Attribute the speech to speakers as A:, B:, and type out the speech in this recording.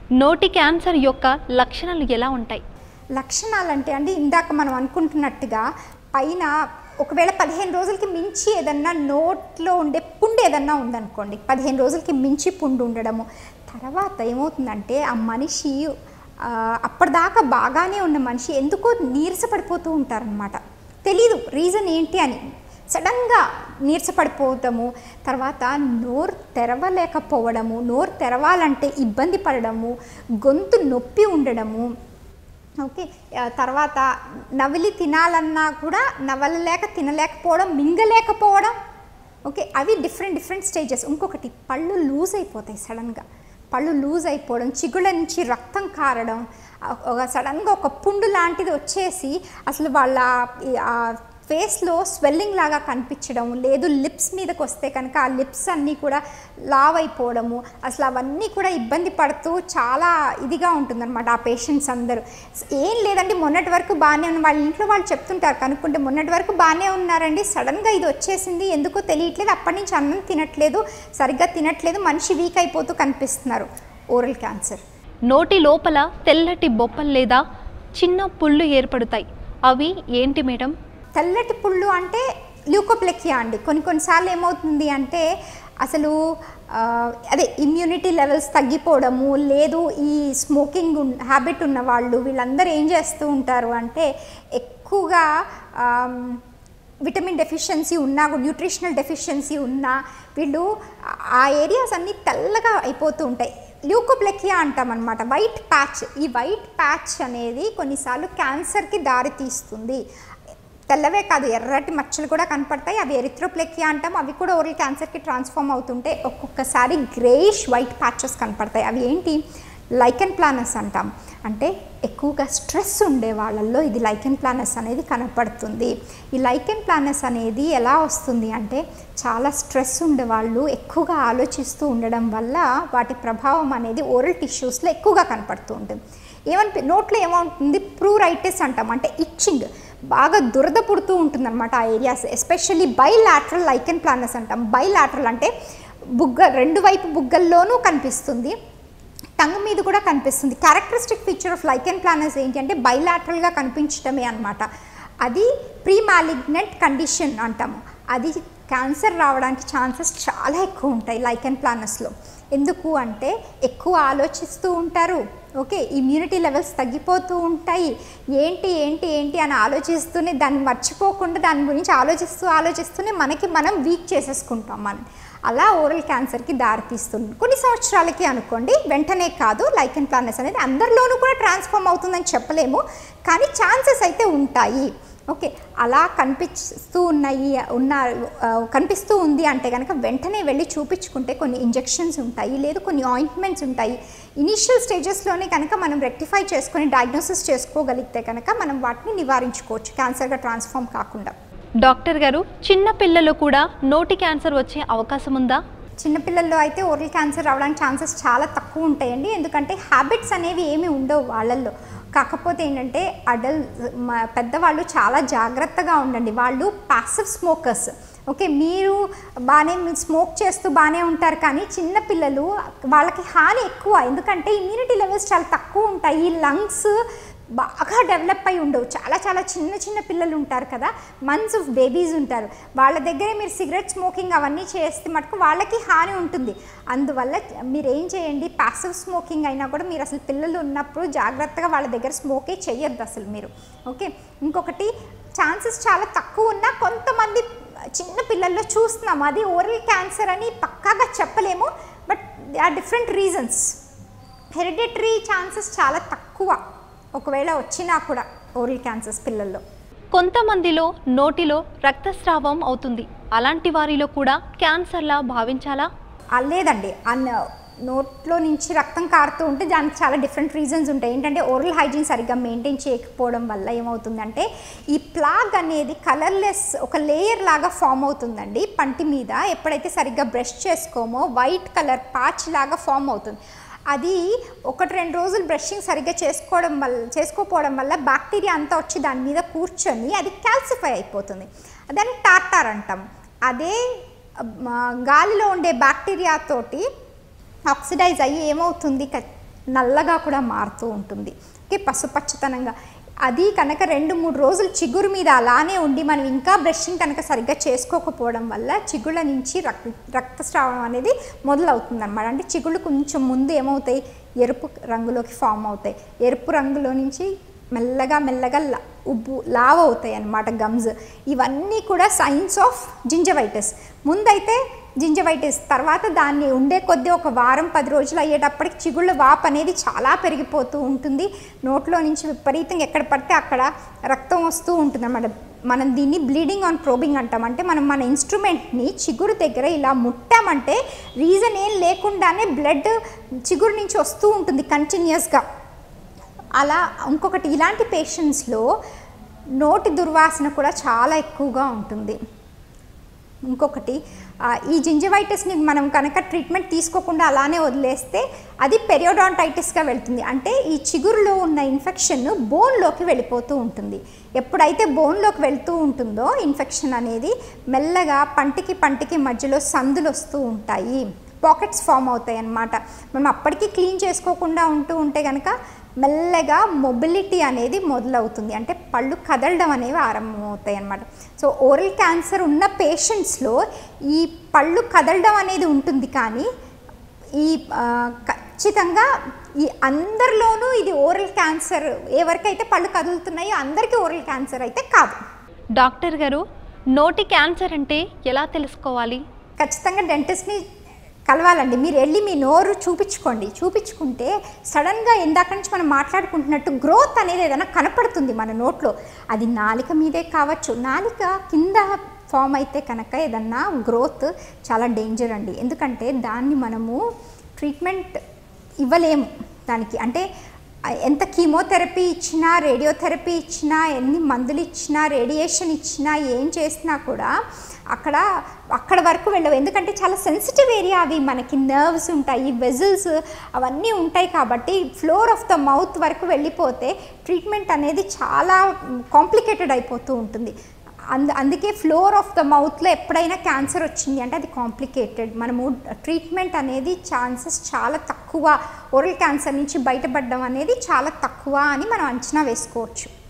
A: నోటి క్యాన్సర్ యొక్క లక్షణాలు ఎలా ఉంటాయి?
B: లక్షణాలంటే అండి ఇందాక మనం అనుకుంటున్నట్టుగా పైన ఒకవేళ 15 రోజులకి మించి ఏదన్నా నోట్లో ఉండే పుండు ఏదన్నా ఉందనుకోండి, 15 రోజులకి మించి పుండు ఉండడము, తర్వాత ఏమవుతుందంటే ఆ మనిషి అప్పటిదాకా బాగానే ఉన్న మనిషి ఎందుకో నీరసపడిపోతూ ఉంటారనమాట. తెలీదు రీజన్ ఏంటి అని, సడన్గా నీరసపడిపోవటము, తర్వాత నోరు తెరవలేకపోవడము, నోరు తెరవాలంటే ఇబ్బంది పడడము, గొంతు నొప్పి ఉండడము, ఓకే, తర్వాత నవిలి తినాలన్నా కూడా నవలలేక తినలేకపోవడం, మింగలేకపోవడం, ఓకే, అవి డిఫరెంట్ స్టేజెస్. ఇంకొకటి పళ్ళు లూజ్ అయిపోతాయి, సడన్గా పళ్ళు లూజ్ అయిపోవడం, చిగుళ్ళ నుంచి రక్తం కారడం, సడన్గా ఒక పుండు లాంటిది వచ్చేసి అసలు వాళ్ళ ఫేస్లో స్వెల్లింగ్ లాగా కనిపించడం, లేదు లిప్స్ మీదకి వస్తే కనుక ఆ లిప్స్ అన్నీ కూడా లావ్ అయిపోవడము, అసలు అవన్నీ కూడా ఇబ్బంది పడుతూ చాలా ఇదిగా ఉంటుందన్నమాట ఆ పేషెంట్స్ అందరూ. ఏం లేదండి, మొన్నటి వరకు బాగానే ఉన్న వాళ్ళ ఇంట్లో వాళ్ళు చెప్తుంటారు కనుక్కుంటే, మొన్నటి వరకు బాగానే ఉన్నారండి, సడన్గా ఇది వచ్చేసింది, ఎందుకో తెలియట్లేదు, అప్పటి నుంచి అన్నం తినట్లేదు, సరిగ్గా తినట్లేదు, మనిషి వీక్ అయిపోతూ కనిపిస్తున్నారు. Oral cancer.
A: నోటి లోపల తెల్లటి బొప్పలు లేదా చిన్న పుళ్ళు ఏర్పడతాయి, అవి ఏంటి మేడం?
B: తెల్లటి పుళ్ళు అంటే ల్యూకోప్లెకియా అండి. కొన్నిసార్లు ఏమవుతుంది అంటే అసలు అదే ఇమ్యూనిటీ లెవెల్స్ తగ్గిపోవడము, లేదు ఈ స్మోకింగ్ హ్యాబిట్ ఉన్న వాళ్ళు వీళ్ళందరూ ఏం చేస్తూ ఉంటారు అంటే ఎక్కువగా విటమిన్ డెఫిషియన్సీ ఉన్నా, న్యూట్రిషనల్ డెఫిషియన్సీ ఉన్నా వీళ్ళు ఆ ఏరియాస్ అన్నీ తెల్లగా అయిపోతూ ఉంటాయి. ల్యూకోప్లెకియా అంటామన్నమాట, వైట్ ప్యాచ్. ఈ వైట్ ప్యాచ్ అనేది కొన్నిసార్లు క్యాన్సర్కి దారి తీస్తుంది. తెల్లవే కాదు, ఎర్రటి మచ్చలు కూడా కనపడతాయి, అవి ఎరిథ్రోప్లెకియా అంటాం, అవి కూడా ఓరల్ క్యాన్సర్కి ట్రాన్స్ఫార్మ్ అవుతుంటే ఒక్కొక్కసారి గ్రేయిష్ వైట్ ప్యాచెస్ కనపడతాయి. అవి ఏంటి? లైకెన్ ప్లానస్ అంటాం. అంటే ఎక్కువగా స్ట్రెస్ ఉండే వాళ్ళల్లో ఇది లైకెన్ ప్లానస్ అనేది కనపడుతుంది. ఈ లైకెన్ ప్లానస్ అనేది ఎలా వస్తుంది అంటే చాలా స్ట్రెస్ ఉండేవాళ్ళు ఎక్కువగా ఆలోచిస్తూ ఉండడం వల్ల వాటి ప్రభావం అనేది ఓరల్ టిష్యూస్లో ఎక్కువగా కనపడుతూ ఉంటుంది. నోట్లో ఏమవుతుంది? ప్రూరైటిస్ అంటాం, అంటే ఇచ్చింగ్, బాగా దురద పుడుతూ ఉంటుందన్నమాట ఆ areas. Especially bilateral lichen planus అంటాం. బైలాటరల్ అంటే రెండు వైపు బుగ్గల్లోనూ కనిపిస్తుంది, టంగ్ మీద కూడా కనిపిస్తుంది. Characteristic feature of lichen planus ఏంటి అంటే బైలాటరల్గా కనిపించడమే అనమాట. అది ప్రీ మాలిగ్నెంట్ కండిషన్ అంటాము. అది క్యాన్సర్ రావడానికి ఛాన్సెస్ చాలా ఎక్కువ ఉంటాయి లైకెన్ ప్లానస్లో. ఎందుకు అంటే ఎక్కువ ఆలోచిస్తూ ఉంటారు, ఓకే, ఇమ్యూనిటీ లెవెల్స్ తగ్గిపోతూ ఉంటాయి, ఏంటి ఏంటి ఏంటి అని ఆలోచిస్తూనే దాన్ని మర్చిపోకుండా దాని గురించి ఆలోచిస్తూనే మనకి మనం వీక్ చేసేసుకుంటాం. అలా ఓరల్ క్యాన్సర్కి దారితీస్తుంది. కొన్ని సంవత్సరాలకి అనుకోండి, వెంటనే కాదు. లైకెన్ ప్లానస్ అనేది అందరిలోనూ కూడా ట్రాన్స్ఫార్మ్ అవుతుందని చెప్పలేము, కానీ ఛాన్సెస్ అయితే ఉంటాయి. ఓకే, అలా కనిపిస్తూ ఉంది అంటే కనుక వెంటనే వెళ్ళి చూపించుకుంటే కొన్ని ఇంజెక్షన్స్ ఉంటాయి, లేదు కొన్ని ఆయింట్మెంట్స్ ఉంటాయి. ఇనీషియల్ స్టేజెస్లోనే కనుక మనం రెక్టిఫై చేసుకొని డయాగ్నోసిస్ చేసుకోగలిగితే కనుక మనం వాటిని నివారించుకోవచ్చు క్యాన్సర్గా ట్రాన్స్ఫార్మ్ కాకుండా.
A: డాక్టర్ గారు, చిన్న పిల్లలు కూడా నోటి క్యాన్సర్ వచ్చే అవకాశం ఉందా?
B: చిన్నపిల్లల్లో అయితే ఓరల్ క్యాన్సర్ రావడానికి ఛాన్సెస్ చాలా తక్కువ ఉంటాయండి, ఎందుకంటే హ్యాబిట్స్ అనేవి ఏమీ ఉండవు వాళ్ళల్లో. కాకపోతే ఏంటంటే పెద్దవాళ్ళు చాలా జాగ్రత్తగా ఉండండి. వాళ్ళు ప్యాసివ్ స్మోకర్స్. ఓకే, మీరు బాగానే స్మోక్ చేస్తూ బాగానే ఉంటారు, కానీ చిన్నపిల్లలు వాళ్ళకి హాని ఎక్కువ, ఎందుకంటే ఇమ్యూనిటీ లెవెల్స్ చాలా తక్కువ ఉంటాయి, లంగ్స్ బాగా డెవలప్ అయి ఉండవు. చాలా చిన్న పిల్లలు ఉంటారు కదా, మంత్స్ ఆఫ్ బేబీస్ ఉంటారు, వాళ్ళ దగ్గరే మీరు సిగరెట్ స్మోకింగ్ అవన్నీ చేస్తే మటుకు వాళ్ళకి హాని ఉంటుంది. అందువల్ల మీరు ఏం చేయండి, ప్యాసివ్ స్మోకింగ్ అయినా కూడా మీరు అసలు పిల్లలు ఉన్నప్పుడు జాగ్రత్తగా వాళ్ళ దగ్గర స్మోకే చేయొద్దు అసలు మీరు. ఓకే, ఇంకొకటి ఛాన్సెస్ చాలా తక్కువ ఉన్నా కొంతమంది చిన్న పిల్లల్లో చూస్తున్నాము, అది ఓరల్ క్యాన్సర్ అని పక్కాగా చెప్పలేము, but they are different reasons. Hereditary chances చాలా తక్కువ ఒకవేళ వచ్చినా కూడా ఓరల్ క్యాన్సర్స్ పిల్లల్లో.
A: కొంతమందిలో నోటిలో రక్తస్రావం అవుతుంది, అలాంటి వారిలో కూడా క్యాన్సర్లా భావించాలా?
B: లేదండి, నోట్లో నుంచి రక్తం కారుతూ ఉంటే దానికి చాలా డిఫరెంట్ రీజన్స్ ఉంటాయి. ఏంటంటే ఓరల్ హైజీన్ సరిగ్గా మెయింటైన్ చేయకపోవడం వల్ల ఏమవుతుందంటే ఈ ప్లాగ్ అనేది కలర్లెస్ ఒక లేయర్ లాగా ఫామ్ అవుతుందండి పంటి మీద. ఎప్పుడైతే సరిగ్గా బ్రష్ చేసుకోమో వైట్ కలర్ ప్యాచ్ లాగా ఫామ్ అవుతుంది. అది 1-2 రోజులు బ్రషింగ్ సరిగ్గా చేసుకోకపోవడం వల్ల బ్యాక్టీరియా అంతా వచ్చి దాని మీద కూర్చొని అది క్యాల్సిఫై అయిపోతుంది. దాన్ని టార్టార్ అంటాం. అదే గాలిలో ఉండే బ్యాక్టీరియా తోటి ఆక్సిడైజ్ అయ్యి ఏమవుతుంది, నల్లగా కూడా మారుతూ ఉంటుంది. ఓకే, పసుపచ్చతనంగా. అది కనుక 2-3 రోజులు చిగురు మీద అలానే ఉండి మనం ఇంకా బ్రషింగ్ కనుక సరిగ్గా చేసుకోకపోవడం వల్ల చిగుళ్ళ నుంచి రక్తస్రావం అనేది మొదలవుతుంది అన్నమాట. అంటే చిగుళ్ళు కొంచెం ముందు ఏమవుతాయి, ఎరుపు రంగులోకి ఫామ్ అవుతాయి. ఎరుపు రంగులో నుంచి మెల్లగా మెల్లగా లావ్ అవుతాయి అన్నమాట గమ్స్. ఇవన్నీ కూడా సైన్స్ ఆఫ్ జింజవైటిస్. ముందైతే జింజవైటిస్, తర్వాత దాన్ని ఉండే కొద్దీ ఒక వారం 10 రోజులు అయ్యేటప్పటికి చిగుళ్ళ వాపు అనేది చాలా పెరిగిపోతూ ఉంటుంది. నోట్లో నుంచి విపరీతంగా ఎక్కడ పడితే అక్కడ రక్తం వస్తూ ఉంటుంది అన్నమాట. మనం దీన్ని బ్లీడింగ్ ఆన్ ప్రోబింగ్ అంటాం. అంటే మనం మన ఇన్స్ట్రుమెంట్ని చిగురు దగ్గర ఇలా ముట్టామంటే రీజన్ ఏం లేకుండానే బ్లడ్ చిగురు నుంచి వస్తూ ఉంటుంది కంటిన్యూస్గా. అలా ఇంకొకటి, ఇలాంటి పేషెంట్స్లో నోటి దుర్వాసన కూడా చాలా ఎక్కువగా ఉంటుంది. ఇంకొకటి, ఈ జింజవైటిస్ని మనం కనుక ట్రీట్మెంట్ తీసుకోకుండా అలానే వదిలేస్తే అది పెరియోడాంటైటిస్గా వెళ్తుంది. అంటే ఈ చిగురులో ఉన్న ఇన్ఫెక్షన్ బోన్లోకి వెళ్ళిపోతూ ఉంటుంది. ఎప్పుడైతే బోన్లోకి వెళ్తూ ఉంటుందో ఇన్ఫెక్షన్ అనేది మెల్లగా పంటికి మధ్యలో సందులు వస్తూ ఉంటాయి, పాకెట్స్ ఫామ్ అవుతాయి అన్నమాట. మనం అప్పటికీ క్లీన్ చేసుకోకుండా ఉంటే కనుక మెల్లగా మొబిలిటీ అనేది మొదలవుతుంది. అంటే పళ్ళు కదలడం అనేవి ఆరంభమవుతాయి అన్నమాట. సో ఓరల్ క్యాన్సర్ ఉన్న పేషెంట్స్లో ఈ పళ్ళు కదలడం అనేది ఉంటుంది, కానీ ఈ ఖచ్చితంగా ఈ అందరిలోనూ ఇది ఓరల్ క్యాన్సర్, ఎవరికైతే పళ్ళు కదులుతున్నాయో అందరికీ ఓరల్ క్యాన్సర్ అయితే కాదు.
A: డాక్టర్ గారు, నోటి క్యాన్సర్ అంటే ఎలా తెలుసుకోవాలి?
B: ఖచ్చితంగా డెంటిస్ట్ని కలవాలండి. మీరు వెళ్ళి మీ నోరు చూపించుకుంటే సడన్గా ఇందాక నుంచి మనం మాట్లాడుకుంటున్నట్టు గ్రోత్ అనేది ఏదైనా కనపడుతుంది మన నోట్లో. అది నాలిక మీదే కావచ్చు, నాలిక కింద ఫామ్ అయితే కనుక ఏదన్నా గ్రోత్ చాలా డేంజర్ అండి. ఎందుకంటే దాన్ని మనము ట్రీట్మెంట్ ఇవ్వలేము దానికి. అంటే ఎంత కీమోథెరపీ ఇచ్చినా, రేడియోథెరపీ ఇచ్చినా, ఎన్ని మందులు ఇచ్చినా, రేడియేషన్ ఇచ్చినా, ఏం చేసినా కూడా అక్కడ వరకు వెళ్ళవు. ఎందుకంటే చాలా సెన్సిటివ్ ఏరియా అవి. మనకి నర్వ్స్ ఉంటాయి, వెజల్స్ అవన్నీ ఉంటాయి. కాబట్టి ఫ్లోర్ ఆఫ్ ద మౌత్ వరకు వెళ్ళిపోతే ట్రీట్మెంట్ అనేది చాలా కాంప్లికేటెడ్ అయిపోతూ ఉంటుంది. అందుకే ఫ్లోర్ ఆఫ్ ద మౌత్లో ఎప్పుడైనా క్యాన్సర్ వచ్చింది అంటే అది కాంప్లికేటెడ్. మనము ట్రీట్మెంట్ అనేది ఛాన్సెస్ చాలా తక్కువ, ఓరల్ క్యాన్సర్ నుంచి బయటపడడం అనేది చాలా తక్కువ అని మనం అంచనా వేసుకోవచ్చు.